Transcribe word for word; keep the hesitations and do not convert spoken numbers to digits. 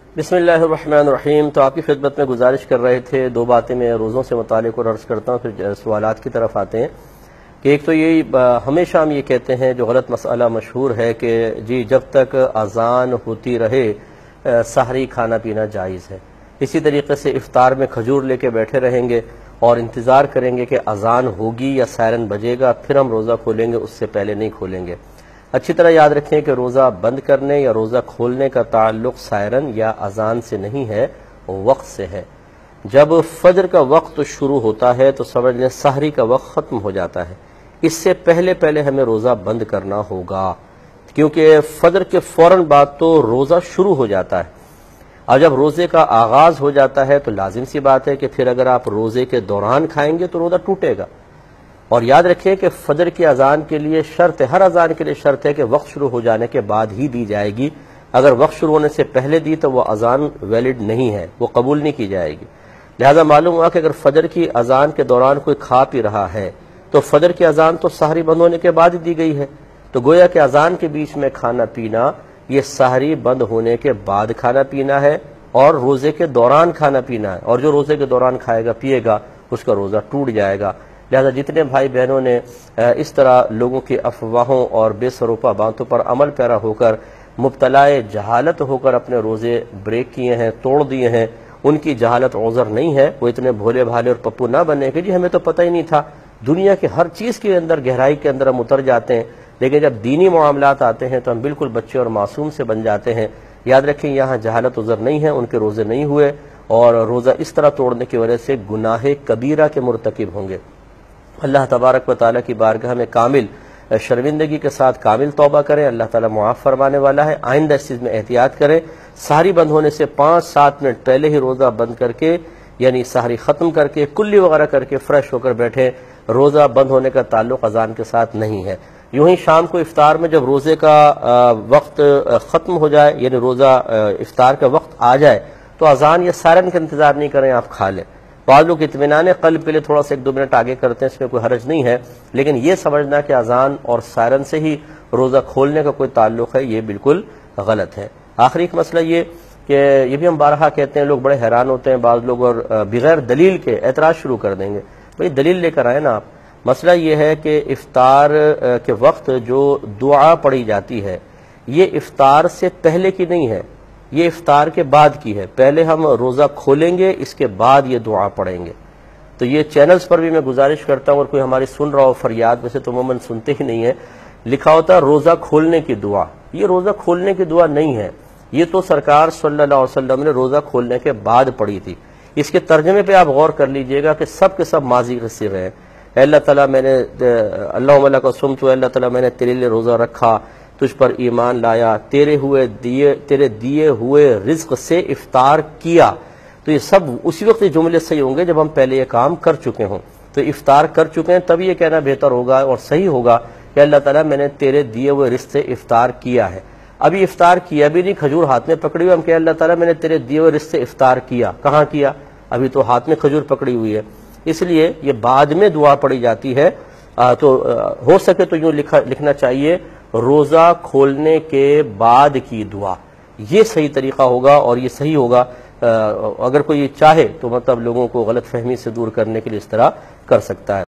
بسم اللہ الرحمن الرحیم۔ تو آپ کی خدمت میں گزارش کر رہے تھے دو باتیں میں روزوں سے متعلق اور عرض کرتا ہوں، پھر سوالات کی طرف آتے ہیں کہ ایک تو یہی ہمیشہ ہم یہ کہتے ہیں جو غلط مسئلہ مشہور ہے کہ جی جب تک اذان ہوتی رہے سحری کھانا پینا جائز ہے، اسی طریقے سے افطار میں کھجور لے کے بیٹھے رہیں گے اور انتظار کریں گے کہ اذان ہوگی یا سائرن بجے گا پھر ہم روزہ کھولیں گے، اس سے پہلے نہیں کھولیں گے۔ اچھی طرح یاد رکھیں کہ روزہ بند کرنے یا روزہ کھولنے کا تعلق سائرن یا اذان سے نہیں ہے، وقت سے ہے۔ جب فجر کا وقت شروع ہوتا ہے تو سمجھ لیں سحری کا وقت ختم ہو جاتا ہے، اس سے پہلے پہلے ہمیں روزہ بند کرنا ہوگا، کیونکہ فجر کے فوراً بعد تو روزہ شروع ہو جاتا ہے، اور جب روزے کا آغاز ہو جاتا ہے تو لازم سی بات ہے کہ پھر اگر آپ روزے کے دوران کھائیں گے تو روزہ ٹوٹے گا۔ اور یاد رکھیں کہ فجر کی اذان کے لیے شرط ہے، ہر اذان کے لیے شرط ہے کہ وقت شروع ہو جانے کے بعد ہی دی جائے گی، اگر وقت شروع ہونے سے پہلے دی تو وہ اذان ویلڈ نہیں ہے، وہ قبول نہیں کی جائے گی۔ لہذا معلوم ہوا کہ اگر فجر کی اذان کے دوران کوئی کھا پی رہا ہے تو فجر کی اذان تو سحری بند ہونے کے بعد دی گئی ہے، تو گویا کہ اذان کے بیچ میں کھانا پینا یہ سحری بند ہونے کے بعد کھانا پینا ہے اور روزے کے دوران کھانا پینا ہے، اور جو روزے کے دوران کھائے گا پیے گا اس کا روزہ ٹوٹ جائے گا۔ لہذا جتنے بھائی بہنوں نے اس طرح لوگوں کی افواہوں اور بے سروپا باتوں پر عمل پیرا ہو کر مبتلا جہالت ہو کر اپنے روزے بریک کیے ہیں، توڑ دیے ہیں، ان کی جہالت عذر نہیں ہے، وہ اتنے بھولے بھالے اور پپو نہ بنے کہ جی ہمیں تو پتہ ہی نہیں تھا۔ دنیا کے ہر چیز کے اندر گہرائی کے اندر ہم اتر جاتے ہیں، لیکن جب دینی معاملات آتے ہیں تو ہم بالکل بچے اور معصوم سے بن جاتے ہیں۔ یاد رکھیں یہاں جہالت عذر نہیں ہے، ان کے روزے نہیں ہوئے، اور روزہ اس طرح توڑنے کی وجہ سے گناہ کبیرہ کے مرتکب ہوں گے۔ اللہ تبارک و تعالیٰ کی بارگاہ میں کامل شرمندگی کے ساتھ کامل توبہ کریں، اللہ تعالیٰ معاف فرمانے والا ہے۔ آئندہ اس چیز میں احتیاط کریں، سحری بند ہونے سے پانچ سات منٹ پہلے ہی روزہ بند کر کے، یعنی سحری ختم کر کے کلی وغیرہ کر کے فریش ہو کر بیٹھیں۔ روزہ بند ہونے کا تعلق اذان کے ساتھ نہیں ہے۔ یوں ہی شام کو افطار میں جب روزے کا وقت ختم ہو جائے، یعنی روزہ افطار کا وقت آ جائے تو اذان یا سائرن کا انتظار نہیں کریں، آپ کھا لیں۔ بعض لوگ اطمینان قلب کے لیے تھوڑا سا ایک دو منٹ آگے کرتے ہیں، اس میں کوئی حرج نہیں ہے، لیکن یہ سمجھنا کہ اذان اور سائرن سے ہی روزہ کھولنے کا کوئی تعلق ہے، یہ بالکل غلط ہے۔ آخری ایک مسئلہ یہ کہ یہ بھی ہم بارہا کہتے ہیں، لوگ بڑے حیران ہوتے ہیں بعض لوگ، اور بغیر دلیل کے اعتراض شروع کر دیں گے۔ بھئی دلیل لے کر آئے نا آپ۔ مسئلہ یہ ہے کہ افطار کے وقت جو دعا پڑھی جاتی ہے یہ افطار سے پہلے کی نہیں ہے، یہ افطار کے بعد کی ہے۔ پہلے ہم روزہ کھولیں گے، اس کے بعد یہ دعا پڑھیں گے۔ تو یہ چینلز پر بھی میں گزارش کرتا ہوں، اور کوئی ہماری سن رہا ہو فریاد، ویسے تو عموماً سنتے ہی نہیں ہے، لکھا ہوتا ہے روزہ کھولنے کی دعا۔ یہ روزہ کھولنے کی دعا نہیں ہے، یہ تو سرکار صلی اللہ علیہ وسلم نے روزہ کھولنے کے بعد پڑھی تھی۔ اس کے ترجمے پہ آپ غور کر لیجئے گا کہ سب کے سب ماضی کے صیغے ہیں۔ اے اللہ تعالیٰ میں نے اللہم لک صمت، اللہ تعالیٰ میں نے تیرے لیے روزہ رکھا، تجھ پر ایمان لایا، تیرے ہوئے دیے تیرے دیے ہوئے رزق سے افطار کیا۔ تو یہ سب اسی وقت جملے صحیح ہوں گے جب ہم پہلے یہ کام کر چکے ہوں، تو افطار کر چکے ہیں تب یہ کہنا بہتر ہوگا اور صحیح ہوگا کہ اللہ تعالیٰ میں نے تیرے دیے ہوئے رزق سے افطار کیا ہے۔ ابھی افطار کیا بھی نہیں، کھجور ہاتھ میں پکڑی ہوئی، ہم کہ اللہ تعالیٰ میں نے تیرے دیے ہوئے رزق سے افطار کیا، کہاں کیا؟ ابھی تو ہاتھ میں کھجور پکڑی ہوئی ہے۔ اس لیے یہ بعد میں دعا پڑھی جاتی ہے۔ تو ہو سکے تو یوں لکھنا چاہیے روزہ کھولنے کے بعد کی دعا، یہ صحیح طریقہ ہوگا اور یہ صحیح ہوگا۔ اگر کوئی چاہے تو مطلب لوگوں کو غلط فہمی سے دور کرنے کے لیے اس طرح کر سکتا ہے۔